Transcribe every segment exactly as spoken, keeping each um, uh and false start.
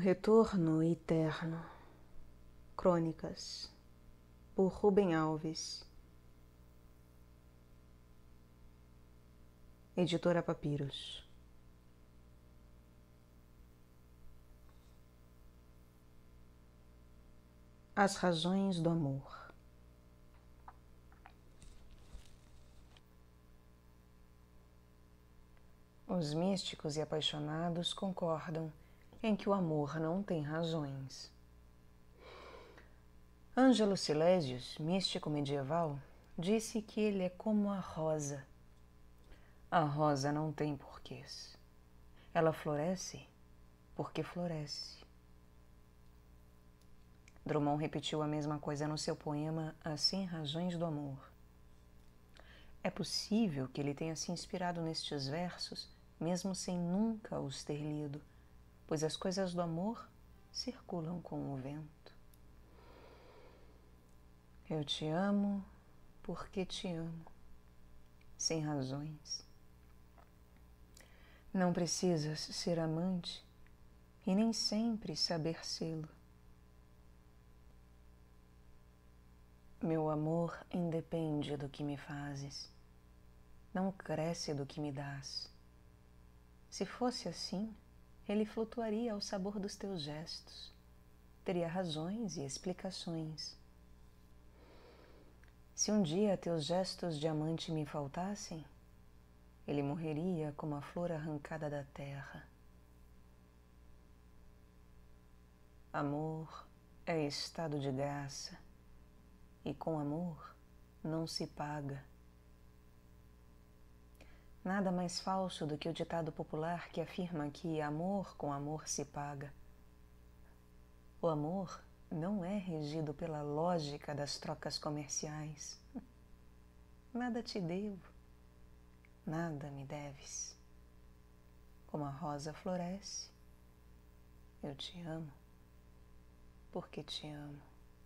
Retorno Eterno. Crônicas, por Rubem Alves. Editora Papiros. As razões do amor. Os místicos e apaixonados concordam em que o amor não tem razões. Ângelo Silésios, místico medieval, disse que ele é como a rosa. A rosa não tem porquês. Ela floresce porque floresce. Drummond repetiu a mesma coisa no seu poema As Cem Razões do Amor. É possível que ele tenha se inspirado nestes versos, mesmo sem nunca os ter lido, pois as coisas do amor circulam com o vento. Eu te amo porque te amo, sem razões. Não precisas ser amante e nem sempre saber sê-lo. Meu amor independe do que me fazes, não cresce do que me dás. Se fosse assim, ele flutuaria ao sabor dos teus gestos, teria razões e explicações. Se um dia teus gestos de amante me faltassem, ele morreria como a flor arrancada da terra. Amor é estado de graça, e com amor não se paga. Nada mais falso do que o ditado popular que afirma que amor com amor se paga. O amor não é regido pela lógica das trocas comerciais. Nada te devo, nada me deves. Como a rosa floresce, eu te amo, porque te amo.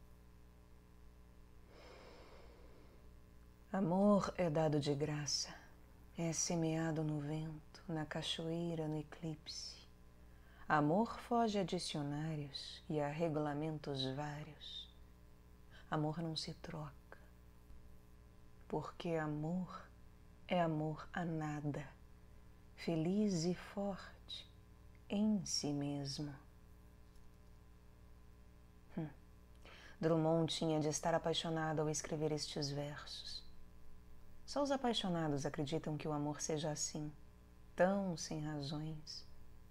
Amor é dado de graça. É semeado no vento, na cachoeira, no eclipse. Amor foge a dicionários e a regulamentos vários. Amor não se troca, porque amor é amor a nada, feliz e forte em si mesmo. Hum. Drummond tinha de estar apaixonado ao escrever estes versos. Só os apaixonados acreditam que o amor seja assim, tão sem razões.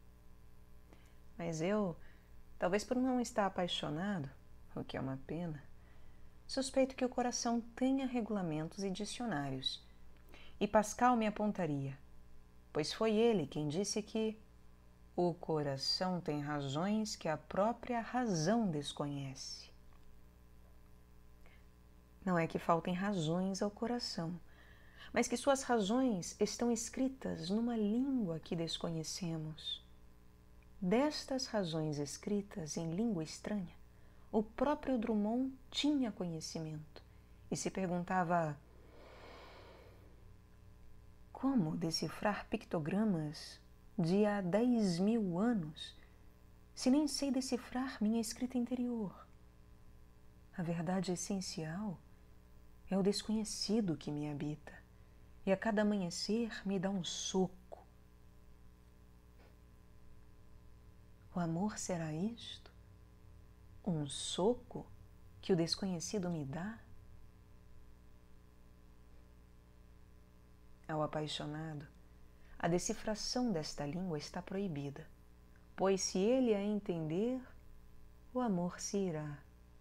Mas eu, talvez por não estar apaixonado, o que é uma pena, suspeito que o coração tenha regulamentos e dicionários. E Pascal me apontaria, pois foi ele quem disse que o coração tem razões que a própria razão desconhece. Não é que faltem razões ao coração, mas que suas razões estão escritas numa língua que desconhecemos. Destas razões escritas em língua estranha, o próprio Drummond tinha conhecimento e se perguntava: como decifrar pictogramas de há dez mil anos, se nem sei decifrar minha escrita interior? A verdade essencial é o desconhecido que me habita. E a cada amanhecer me dá um soco. O amor será isto? Um soco que o desconhecido me dá? Ao apaixonado, a decifração desta língua está proibida, pois se ele a entender, o amor se irá.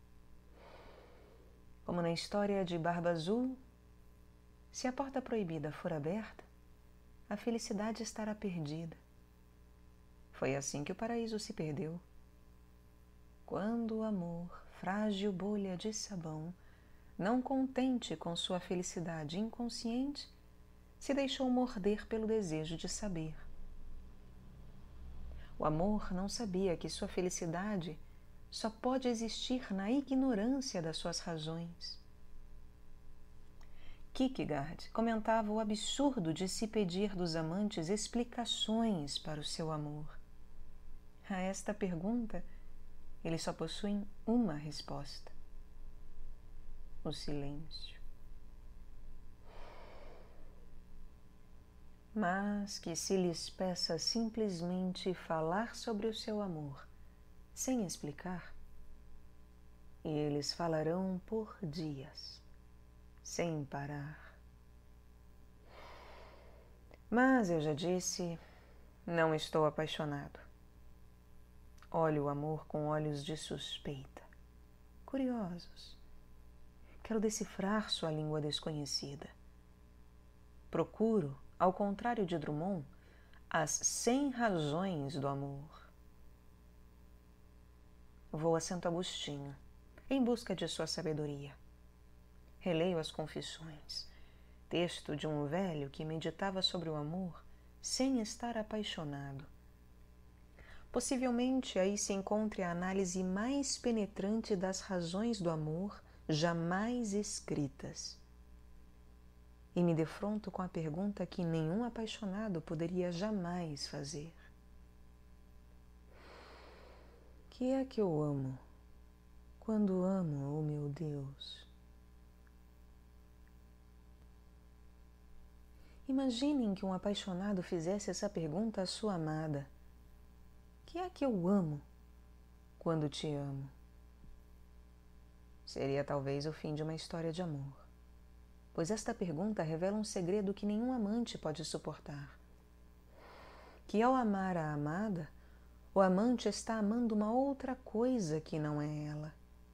Como na história de Barba Azul, se a porta proibida for aberta, a felicidade estará perdida. Foi assim que o paraíso se perdeu. Quando o amor, frágil bolha de sabão, não contente com sua felicidade inconsciente, se deixou morder pelo desejo de saber. O amor não sabia que sua felicidade só pode existir na ignorância das suas razões. Kierkegaard comentava o absurdo de se pedir dos amantes explicações para o seu amor. A esta pergunta, eles só possuem uma resposta: o silêncio. Mas que se lhes peça simplesmente falar sobre o seu amor, sem explicar, e eles falarão por dias, sem parar. Mas eu já disse, não estou apaixonado. Olho o amor com olhos de suspeita, curiosos. Quero decifrar sua língua desconhecida. Procuro, ao contrário de Drummond, as cem razões do amor. Vou a Santo Agostinho, em busca de sua sabedoria. Releio as Confissões, texto de um velho que meditava sobre o amor sem estar apaixonado. Possivelmente aí se encontre a análise mais penetrante das razões do amor jamais escritas. E me defronto com a pergunta que nenhum apaixonado poderia jamais fazer: que é que eu amo? Quando amo, oh meu Deus? Imaginem que um apaixonado fizesse essa pergunta à sua amada: que é que eu amo quando te amo? Seria talvez o fim de uma história de amor, pois esta pergunta revela um segredo que nenhum amante pode suportar: que ao amar a amada, o amante está amando uma outra coisa que não é ela.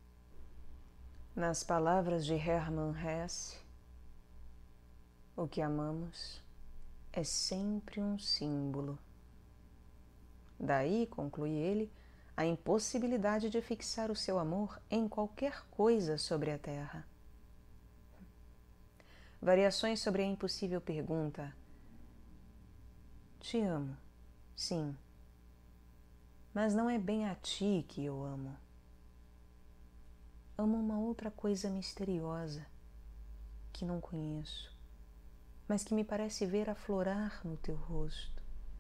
Nas palavras de Hermann Hesse, o que amamos é sempre um símbolo. Daí, conclui ele, a impossibilidade de fixar o seu amor em qualquer coisa sobre a terra. Variações sobre a impossível pergunta: te amo, sim, mas não é bem a ti que eu amo. Amo uma outra coisa misteriosa que não conheço, mas que me parece ver aflorar no teu rosto.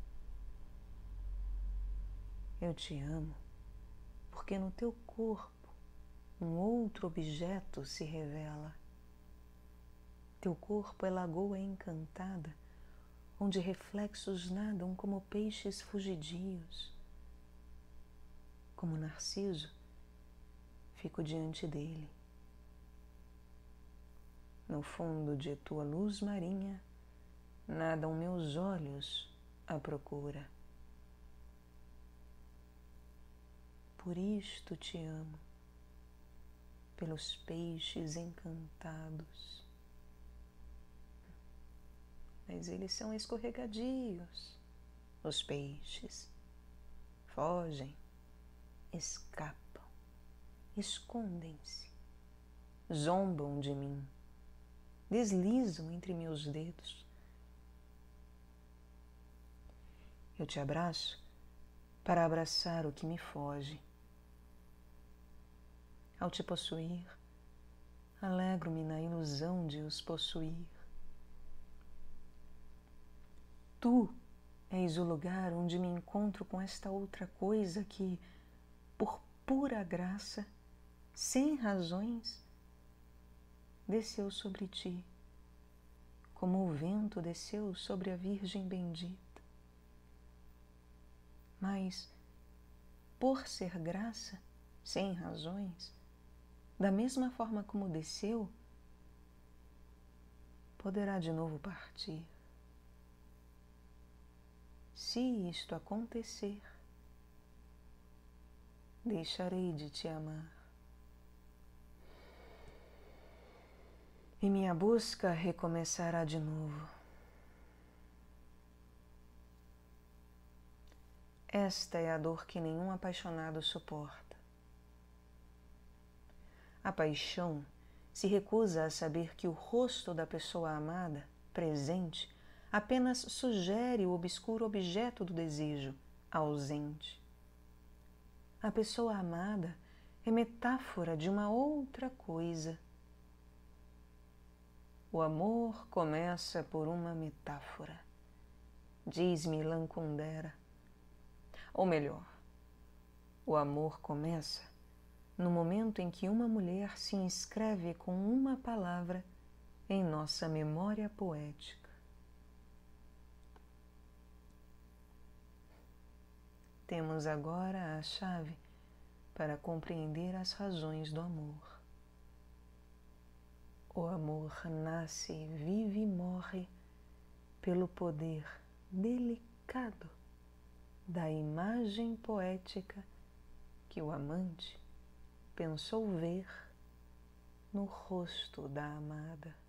Eu te amo porque no teu corpo um outro objeto se revela. Teu corpo é lagoa encantada, onde reflexos nadam como peixes fugidios. Como Narciso, fico diante dele. No fundo de tua luz marinha, nadam meus olhos à procura. Por isto te amo, pelos peixes encantados. Mas eles são escorregadios, os peixes. Fogem, escapam, escondem-se, zombam de mim, deslizam entre meus dedos. Eu te abraço para abraçar o que me foge. Ao te possuir, alegro-me na ilusão de os possuir. Tu és o lugar onde me encontro com esta outra coisa que, por pura graça, sem razões, desceu sobre ti, como o vento desceu sobre a Virgem bendita. Mas, por ser graça, sem razões, da mesma forma como desceu, poderá de novo partir. Se isto acontecer, deixarei de te amar. E minha busca recomeçará de novo. Esta é a dor que nenhum apaixonado suporta. A paixão se recusa a saber que o rosto da pessoa amada, presente, apenas sugere o obscuro objeto do desejo, ausente. A pessoa amada é metáfora de uma outra coisa. O amor começa por uma metáfora, diz Milan Kundera. Ou melhor, O amor começa no momento em que uma mulher se inscreve com uma palavra em nossa memória poética. Temos agora a chave para compreender as razões do amor. O amor nasce, vive e morre pelo poder delicado da imagem poética que o amante pensou ver no rosto da amada.